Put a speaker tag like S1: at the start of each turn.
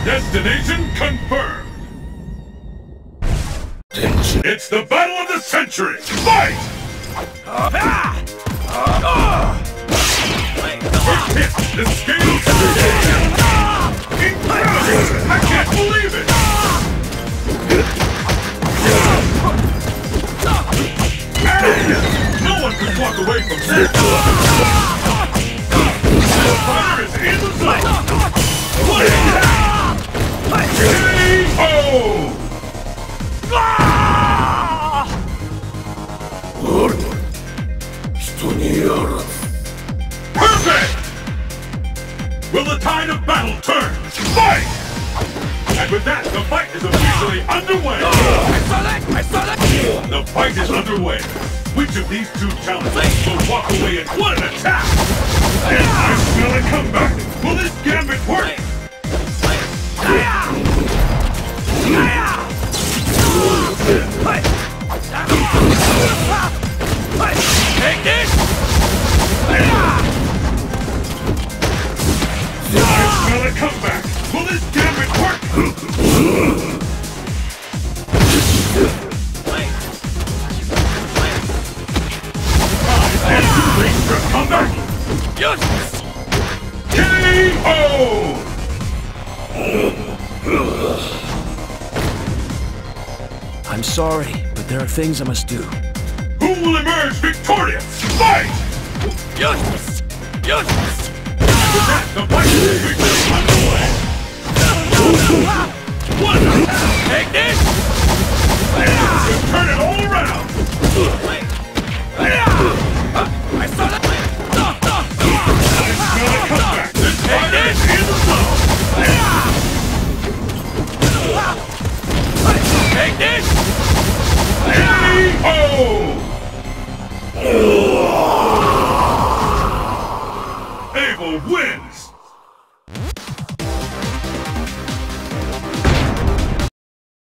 S1: Destination confirmed! It's the battle of the century! Fight! First hit, the scales incredible! I can't believe it! No one can walk away from this! The fighter is in the zone! Perfect! Will the tide of battle turn? Fight! And with that, the fight is officially underway!
S2: I saw that!
S1: The fight is underway! Which of these two challengers will walk away in one attack? And I smell a comeback! Will this gambit work?
S2: Take this!
S1: I smell a comeback! Will this gambit work? And too late for a comeback!
S2: Yes!
S1: KO!
S3: I'm sorry, but there are things I must do.
S1: Who will emerge victorious? Fight!
S2: Yes! Yes!
S1: With that, the fight is officially underway! One!
S2: Take this!
S1: Just turn it all around!
S2: I saw that!
S1: I smell a comeback! This fighter is in the zone!
S2: Take this!
S1: KO! Abel wins!